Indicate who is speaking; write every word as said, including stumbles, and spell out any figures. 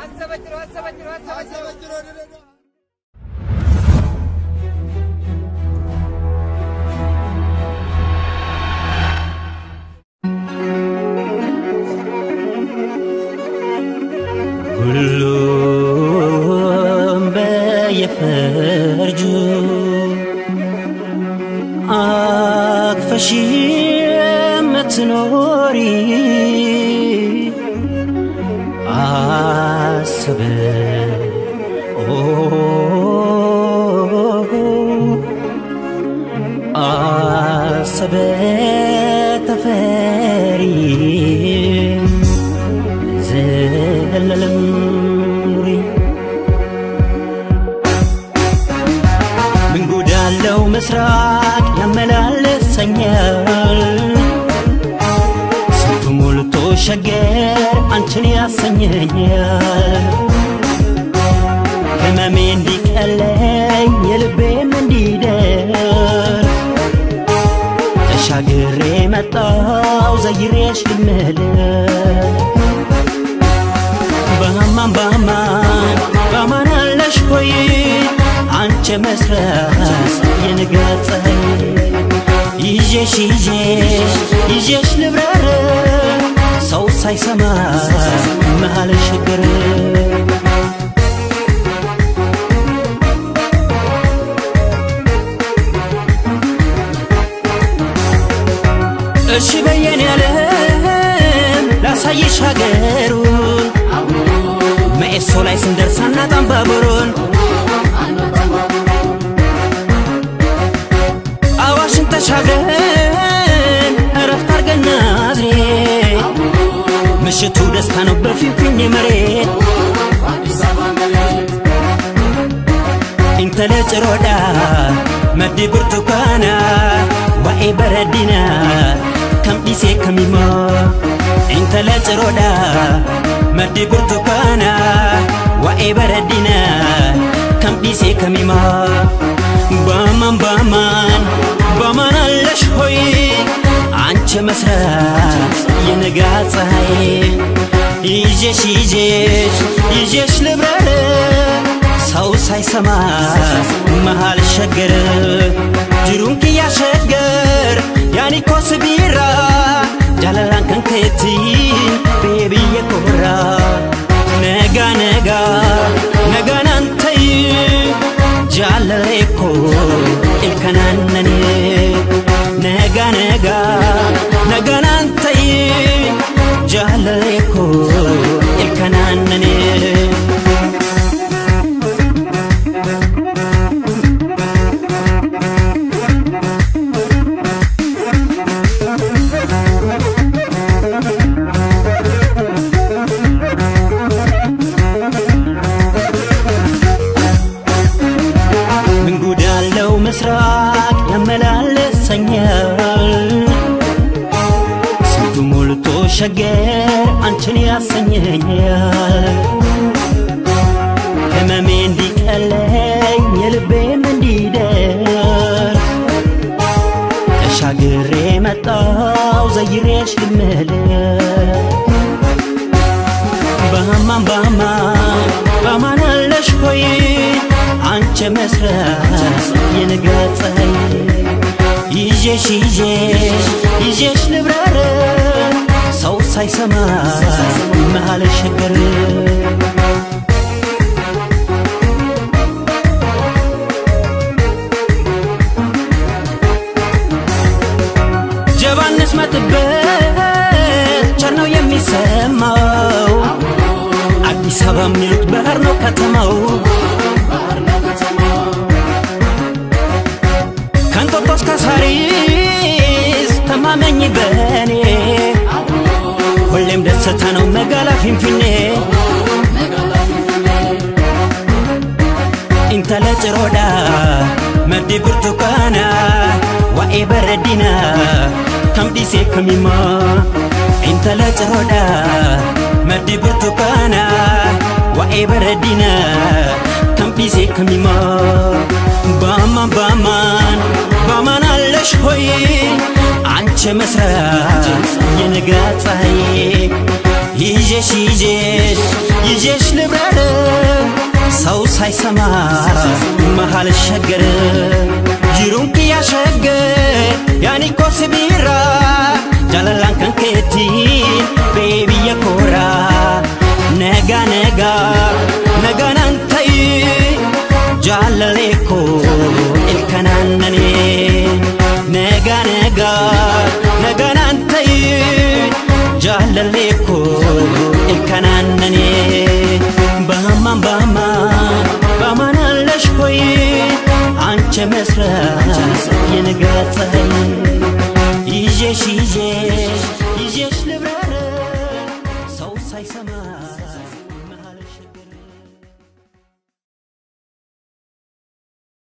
Speaker 1: كلهم بيفرجوا أكفشي متنوري أسبه أسبه تفاري زللمري من قدالو مسراك يملال السنيال سنتو مولتو شجر أنتني السنيال كما من ديك ألي يلبي من ديدر تشاقري متاو زي ريش المهلك بامان بامان بامان على شوي عنك مسرح ينقاطعي يجيش يجيش يجيش لبرار صو ساي سما مهال الشجر እሺ በየኔ ዓለም ላሳይሽ ሀገሩን መኤሶ ላይ ስንደርስ አናጣም ባቡሩን አዋሽን ተሻግረን እረፍት አርገን ናዝሬት ምሽቱ ደስታ ነው በፊንፊኔ መሬት انت لجرودا مدي برتقانا واي بردنا كم ديسي كميما انت لجرودا مدي برتقانا واي بردنا كم ديسي كميما بامان بامان بامان اللشوي عنش مسرح ينقاط صحي يجيش يجيش يجيش لبرار صو ساي سما مهال الشجر جرونك يا شجر يعني كوس بيرا جلالان كان كيتين بيبي يا كورا نجا نجا نجا ننتي جلاليكو الكنانني نجا نجا نجا ننتي جلاليكو الكنانني مسراك يملال السنيال سنتو مولتو شجر أنتني السنيال كما من ديك ألي يلبي من ديدر تشاقري متاو زي ريش المهلك بامان بامان بامان اللشوي عنك مسرح ينقاطعي يجيش يجيش يجيش لبرار صو ساي سما مهال الشجر جبان نسمة البيت جرنو يمي سماو عدي سبا ميلوت بهرنو كتماو كنتوتوس كساريس تمامني بني ሁሌም ደስታ ነው መጋላ ፊንፊኔ انت لجرودا مدي برتقانا واي بردنا كم ديسي كميما انت لجرودا مدي برتقانا واي بردنا كم ديسي كميما بامان بامان بامان اللشوي عنش مسرح ينقاط صحي ይዤሽ ይዤሽ ይዤሽ ልብረር ሰው ሳይሰማ መሃል ሸገር ጅሩንክ ያሸገ ያኒ ኮስቢራ ጃላላን ከንከቲ ቤቢ የኮራ ነጋ ነጋ ነጋ ናንታይ ጃለሌኮ ኢልከናነኔ ነጋ ነጋ ነጋ ናንታይ ጃለሌኮ ኢልከናነኔ ባማን ባማ ባማን አለሽ ሆይ አንቺ መስራት የነገጸኝ ይዤሽ ይዤሽ